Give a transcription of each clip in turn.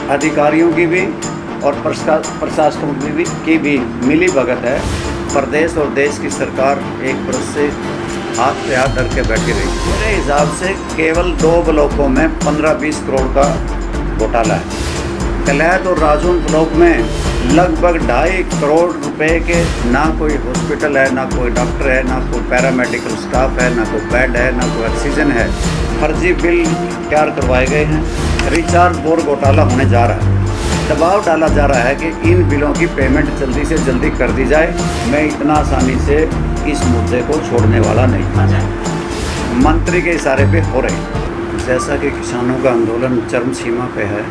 अधिकारियों की भी और प्रशासकों की भी मिली भगत है। प्रदेश और देश की सरकार एक बरस से हाथ पे हाथ धर के बैठी रही। मेरे हिसाब से केवल 2 ब्लॉकों में 15-20 करोड़ का घोटाला है। कलैत और राजौंद ब्लॉक में लगभग 2.5 करोड़ रुपए के ना कोई हॉस्पिटल है, ना कोई डॉक्टर है, ना कोई पैरामेडिकल स्टाफ है, ना कोई बेड है, ना कोई ऑक्सीजन है। फर्जी बिल तैयार करवाए गए हैं। रिचार्ज बोर्ड घोटाला होने जा रहा है। दबाव डाला जा रहा है कि इन बिलों की पेमेंट जल्दी से जल्दी कर दी जाए। मैं इतना आसानी से इस मुद्दे को छोड़ने वाला नहीं। मंत्री के इशारे पे हो रही। जैसा कि किसानों का आंदोलन चरम सीमा पे है,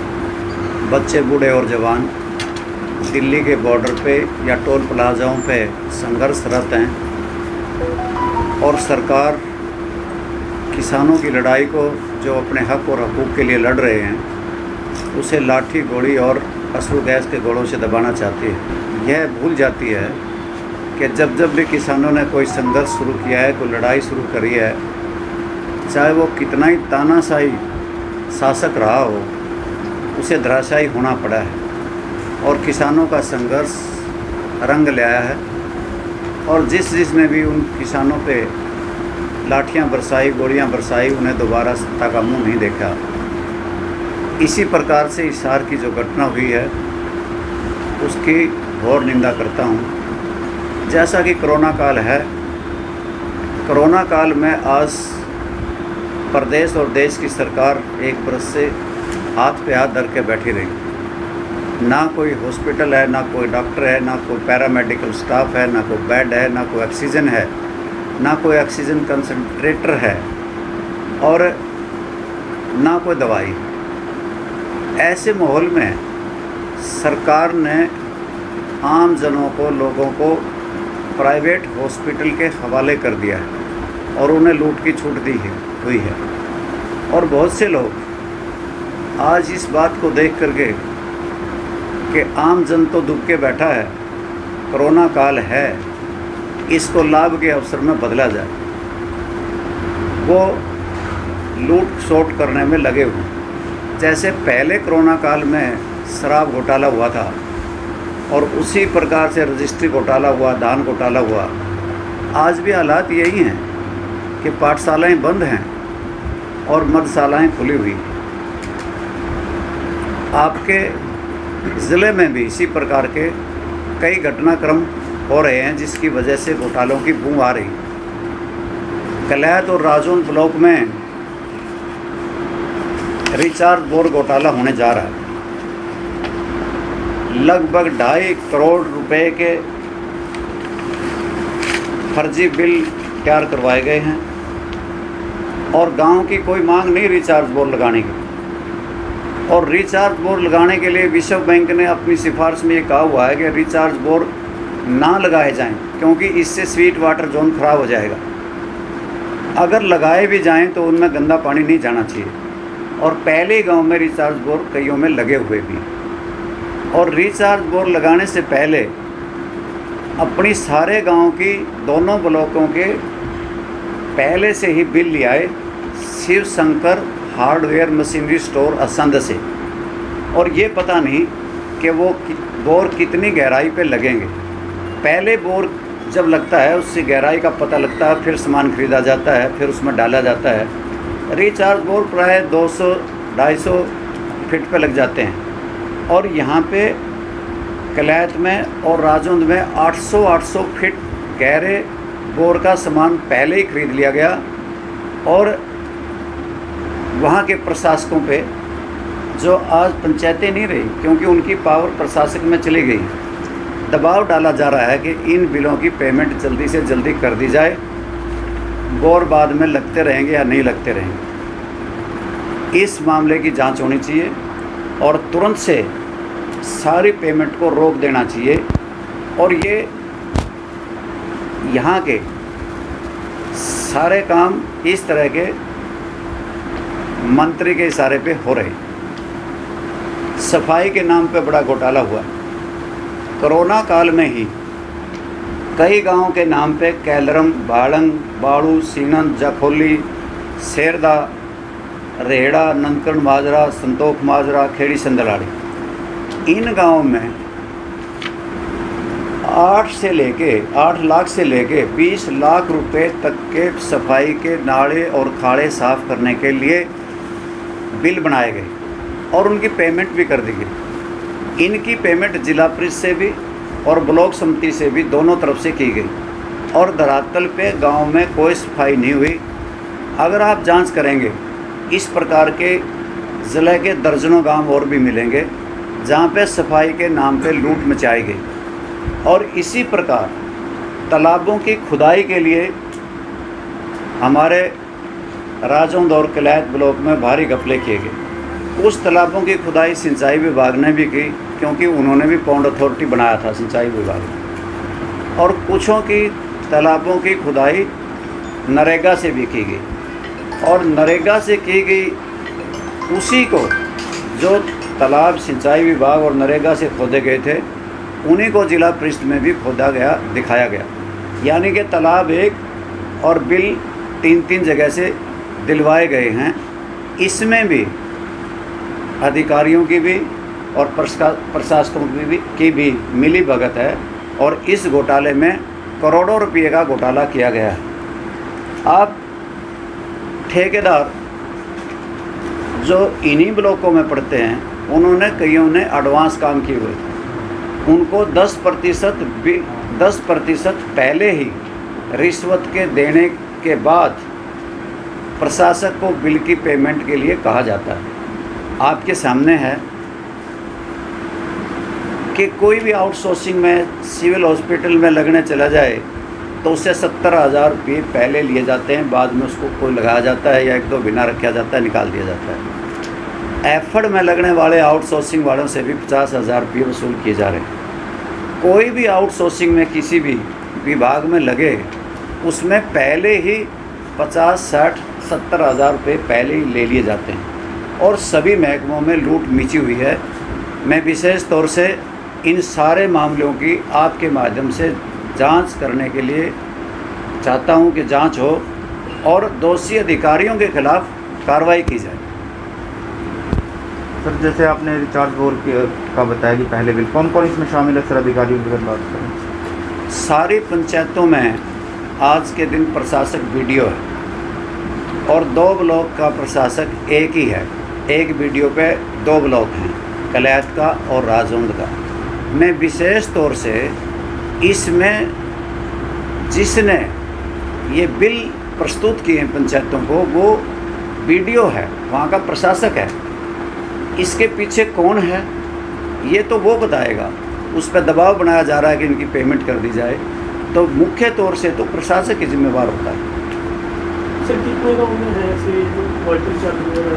बच्चे बूढ़े और जवान दिल्ली के बॉर्डर पे या टोल प्लाजाओं पे संघर्षरत हैं और सरकार किसानों की लड़ाई को, जो अपने हक और हकूक़ के लिए लड़ रहे हैं, उसे लाठी गोली और अश्रु गैस के गोलों से दबाना चाहती है। यह भूल जाती है कि जब भी किसानों ने कोई संघर्ष शुरू किया है, कोई लड़ाई शुरू करी है, चाहे वो कितना ही तानाशाही शासक रहा हो, उसे धराशायी होना पड़ा है। और किसानों का संघर्ष रंग ले आया है और जिसने भी उन किसानों पे लाठियां बरसाई, गोलियां बरसाई, उन्हें दोबारा सत्ता का मुंह नहीं देखा। इसी प्रकार से हिसार की जो घटना हुई है उसकी घोर निंदा करता हूं। जैसा कि कोरोना काल है, कोरोना काल में आज प्रदेश और देश की सरकार एक बरस से हाथ पे हाथ धर के बैठी रही। ना कोई हॉस्पिटल है, ना कोई डॉक्टर है, ना कोई पैरामेडिकल स्टाफ है, ना कोई बेड है, ना कोई ऑक्सीजन है, ना कोई ऑक्सीजन कंसंट्रेटर है और ना कोई दवाई। ऐसे माहौल में सरकार ने आम जनों को, लोगों को प्राइवेट हॉस्पिटल के हवाले कर दिया है और उन्हें लूट की छूट दी हुई है। और बहुत से लोग आज इस बात को देख करके कि आम जन तो दुख के बैठा है, कोरोना काल है, इसको लाभ के अवसर में बदला जाए, वो लूट शोट करने में लगे हुए। जैसे पहले कोरोना काल में शराब घोटाला हुआ था और उसी प्रकार से रजिस्ट्री घोटाला हुआ, धान घोटाला हुआ, आज भी हालात यही हैं कि पाठशालाएं बंद हैं और मदशालाएं खुली हुई। आपके ज़िले में भी इसी प्रकार के कई घटनाक्रम हो रहे हैं जिसकी वजह से घोटालों की बू आ रही। कलैत और राजौंद ब्लॉक में रिचार्ज बोर्ड घोटाला होने जा रहा है। लगभग 2.5 करोड़ रुपए के फर्जी बिल तैयार करवाए गए हैं और गांव की कोई मांग नहीं रिचार्ज बोर्ड लगाने की। और रिचार्ज बोर्ड लगाने के लिए विश्व बैंक ने अपनी सिफारिश में ये कहा हुआ है कि रिचार्ज बोर्ड ना लगाए जाएं क्योंकि इससे स्वीट वाटर जोन खराब हो जाएगा। अगर लगाए भी जाएं तो उनमें गंदा पानी नहीं जाना चाहिए। और पहले गांव में रिचार्ज बोर्ड कईयों में लगे हुए भी। और रिचार्ज बोर्ड लगाने से पहले अपनी सारे गांव की दोनों ब्लॉकों के पहले से ही बिल ले आए Shiv Shankar hardware machinery store Assandh से। और ये पता नहीं कि वो बोर कितनी गहराई पे लगेंगे। पहले बोर जब लगता है उससे गहराई का पता लगता है, फिर सामान खरीदा जाता है, फिर उसमें डाला जाता है। रिचार्ज बोर प्राय 200-250 फीट पे लग जाते हैं और यहाँ पे कलैत में और राजौंद में 800 फीट गहरे बोर का सामान पहले ही खरीद लिया गया। और वहाँ के प्रशासकों पे, जो आज पंचायतें नहीं रही क्योंकि उनकी पावर प्रशासक में चली गई, दबाव डाला जा रहा है कि इन बिलों की पेमेंट जल्दी से जल्दी कर दी जाए। बोर बाद में लगते रहेंगे या नहीं लगते रहेंगे, इस मामले की जांच होनी चाहिए और तुरंत से सारी पेमेंट को रोक देना चाहिए। और ये यहाँ के सारे काम इस तरह के मंत्री के इशारे पे हो रहे। सफाई के नाम पे बड़ा घोटाला हुआ। कोरोना काल में ही कई गांवों के नाम पे कैलरम, बाड़ंग, बाड़ू, सीनन, जखोली, शेरदा रेहड़ा, नंदकड़ माजरा, संतोख माजरा, खेड़ी संदलाड़ी, इन गाँव में 8 लाख से लेके 20 लाख रुपए तक के सफाई के नाले और खाड़े साफ़ करने के लिए बिल बनाए गए और उनकी पेमेंट भी कर दी गई। इनकी पेमेंट जिला परिषद से भी और ब्लॉक समिति से भी दोनों तरफ से की गई और धरातल पे गांव में कोई सफाई नहीं हुई। अगर आप जांच करेंगे, इस प्रकार के ज़िले के दर्जनों गांव और भी मिलेंगे जहां पे सफाई के नाम पे लूट मचाई गई। और इसी प्रकार तालाबों की खुदाई के लिए हमारे राजौंद और कलैत ब्लॉक में भारी घपले किए गए। उस तालाबों की खुदाई सिंचाई विभाग ने भी की, क्योंकि उन्होंने भी पौंड अथॉरिटी बनाया था सिंचाई विभाग ने। और कुछों की तालाबों की खुदाई नरेगा से भी की गई और नरेगा से की गई उसी को जो तालाब सिंचाई विभाग और नरेगा से खोदे गए थे उन्हीं को जिला परिषद में भी खोदा गया, दिखाया गया। यानी कि तालाब एक और बिल 3 जगह से दिलवाए गए हैं। इसमें भी अधिकारियों की भी और प्रशासकों की भी मिली भगत है और इस घोटाले में करोड़ों रुपये का घोटाला किया गया है। आप ठेकेदार जो इन्हीं ब्लॉकों में पढ़ते हैं, उन्होंने कईयों ने एडवांस काम किए हुए थे, उनको 10% पहले ही रिश्वत के देने के बाद प्रशासक को बिल की पेमेंट के लिए कहा जाता है। आपके सामने है कि कोई भी आउटसोर्सिंग में सिविल हॉस्पिटल में लगने चला जाए तो उससे 70,000 रुपये पहले लिए जाते हैं, बाद में उसको कोई लगाया जाता है या 1-2 बिना रखा जाता है, निकाल दिया जाता है। एफर्ड में लगने वाले आउटसोर्सिंग वालों से भी 50,000 रुपये वसूल किए जा रहे हैं। कोई भी आउटसोर्सिंग में किसी भी विभाग में लगे उसमें पहले ही 50-60-70,000 रुपये पहले ही ले लिए जाते हैं और सभी महकमों में लूट मची हुई है। मैं विशेष तौर से इन सारे मामलों की आपके माध्यम से जांच करने के लिए चाहता हूं कि जांच हो और दोषी अधिकारियों के खिलाफ कार्रवाई की जाए। सर, जैसे आपने रिचार्ज बोर्ड का बताया कि पहले बिल कौन कौन इसमें शामिल है, सर अधिकारियों की बात करें। सारी पंचायतों में आज के दिन प्रशासक वीडियो है और 2 ब्लॉक का प्रशासक एक ही है। एक वीडियो पे 2 ब्लॉक हैं, कलैत का और राजौंद का। मैं विशेष तौर से इसमें जिसने ये बिल प्रस्तुत किए हैं पंचायतों को, वो वीडियो है, वहाँ का प्रशासक है। इसके पीछे कौन है ये तो वो बताएगा। उस पर दबाव बनाया जा रहा है कि इनकी पेमेंट कर दी जाए, तो मुख्य तौर से तो प्रशासक ही जिम्मेवार होता है। सर, कितने गाँव में है ऐसे?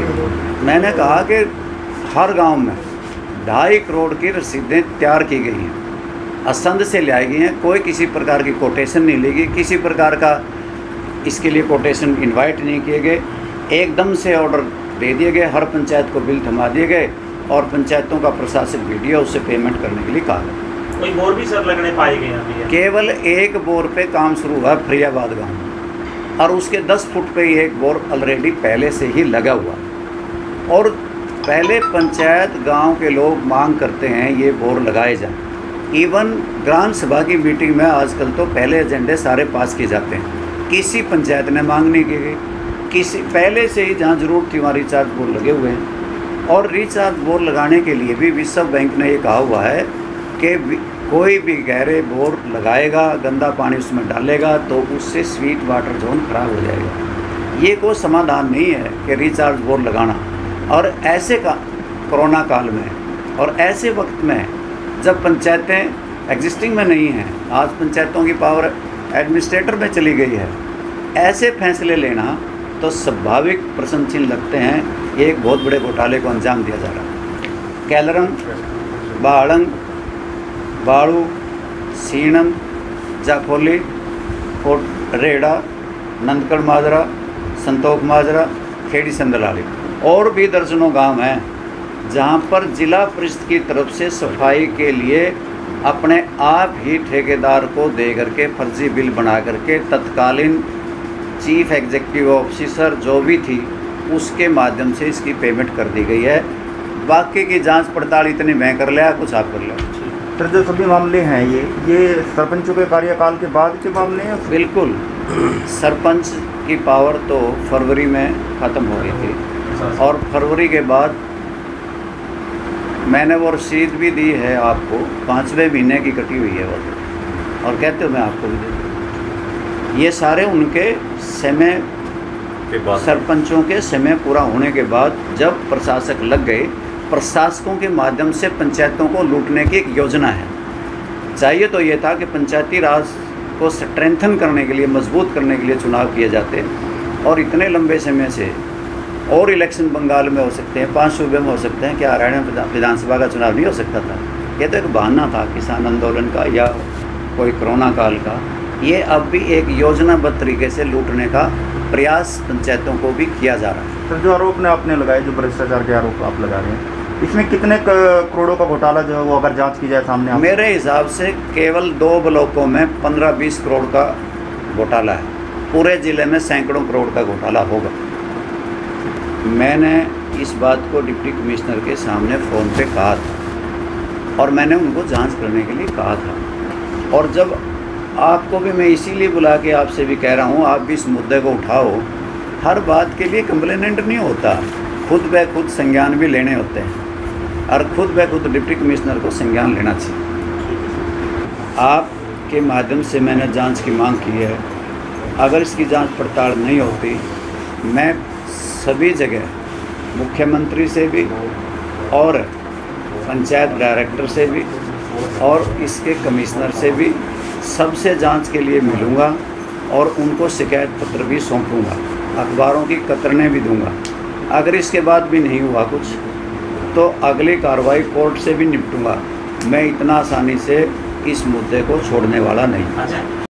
मैंने कहा कि हर गांव में 2.5 करोड़ की रसीदें तैयार की गई हैं, असंध से लाई गई हैं। कोई किसी प्रकार की कोटेशन नहीं ली गई, किसी प्रकार का इसके लिए कोटेशन इनवाइट नहीं किए गए। एकदम से ऑर्डर दे दिए गए, हर पंचायत को बिल थमा दिए गए और पंचायतों का प्रशासक वीडियो उससे पेमेंट करने के लिए कहा गया। कोई बोर भी सर लगने पाए गए अभी? केवल एक बोर पे काम शुरू हुआ फरियाबाद गाँव में और उसके 10 फुट पे एक बोर ऑलरेडी पहले से ही लगा हुआ। और पहले पंचायत गांव के लोग मांग करते हैं ये बोर लगाए जाएं। इवन ग्राम सभा की मीटिंग में आजकल तो पहले एजेंडे सारे पास किए जाते हैं, किसी पंचायत ने मांग नहीं की गई। किसी पहले से ही जहाँ ज़रूरत थी वहाँ रिचार्ज बोर लगे हुए हैं। और रिचार्ज बोर लगाने के लिए भी विश्व बैंक ने ये कहा हुआ है कि कोई भी गहरे बोर लगाएगा, गंदा पानी उसमें डालेगा तो उससे स्वीट वाटर जोन खराब हो जाएगा। ये कोई समाधान नहीं है कि रिचार्ज बोर लगाना। और ऐसे का कोरोना काल में और ऐसे वक्त में जब पंचायतें एग्जिस्टिंग में नहीं हैं, आज पंचायतों की पावर एडमिनिस्ट्रेटर में चली गई है, ऐसे फैसले लेना तो स्वाभाविक प्रश्न चिन्ह लगते हैं। ये एक बहुत बड़े घोटाले को अंजाम दिया जा रहा है। कैलरंग, बाड़ंग, बाड़ू, सीणम, जाखोली, रेहड़ा, नंदकड़ माजरा, संतोख माजरा, खेड़ी संदलाड़ी और भी दर्जनों गांव हैं जहां पर जिला परिषद की तरफ से सफाई के लिए अपने आप ही ठेकेदार को दे करके फर्जी बिल बना करके तत्कालीन चीफ एग्जीक्यूटिव ऑफिसर जो भी थी उसके माध्यम से इसकी पेमेंट कर दी गई है। बाकी की जांच पड़ताल इतनी मैं कर लिया, कुछ आप कर लिया। सर जो सभी मामले हैं ये सरपंचों के कार्यकाल के बाद के मामले हैं? बिल्कुल, सरपंच की पावर तो फरवरी में ख़त्म हो गई थी और फरवरी के बाद मैंने वो रसीद भी दी है आपको, 5वें महीने की कटी हुई है वो, और कहते हो मैं आपको भी दे दूँ। ये सारे उनके समय के बाद, सरपंचों के समय पूरा होने के बाद जब प्रशासक लग गए, प्रशासकों के माध्यम से पंचायतों को लूटने की एक योजना है। चाहिए तो ये था कि पंचायती राज को स्ट्रेंथन करने के लिए, मजबूत करने के लिए चुनाव किए जाते, और इतने लंबे समय से और इलेक्शन बंगाल में हो सकते हैं, 5 सूबे में हो सकते हैं, क्या हरियाणा विधानसभा का चुनाव नहीं हो सकता था? ये तो एक बहाना था किसान आंदोलन का या कोई कोरोना काल का। ये अब भी एक योजनाबद्ध तरीके से लूटने का प्रयास पंचायतों को भी किया जा रहा है। सर जो आरोप ने आपने लगाए, जो भ्रष्टाचार के आरोप आप लगा रहे हैं, इसमें कितने करोड़ों का घोटाला जो है वो अगर जांच की जाए सामने आप? मेरे हिसाब से केवल 2 ब्लॉकों में 15-20 करोड़ का घोटाला है। पूरे ज़िले में सैकड़ों करोड़ का घोटाला होगा। मैंने इस बात को डिप्टी कमिश्नर के सामने फ़ोन पे कहा था और मैंने उनको जांच करने के लिए कहा था। और जब आपको भी मैं इसीलिए बुला के आपसे भी कह रहा हूँ, आप भी इस मुद्दे को उठाओ। हर बात के लिए कंप्लेनेंट नहीं होता, खुद ब खुद संज्ञान भी लेने होते हैं, और खुद ब खुद डिप्टी कमिश्नर को संज्ञान लेना चाहिए। आपके माध्यम से मैंने जांच की मांग की है। अगर इसकी जांच पड़ताल नहीं होती, मैं सभी जगह मुख्यमंत्री से भी और पंचायत डायरेक्टर से भी और इसके कमिश्नर से भी सबसे जांच के लिए मिलूँगा और उनको शिकायत पत्र भी सौंपूँगा, अखबारों की कतरने भी दूँगा। अगर इसके बाद भी नहीं हुआ कुछ तो अगली कार्रवाई कोर्ट से भी निपटूँगा। मैं इतना आसानी से इस मुद्दे को छोड़ने वाला नहीं।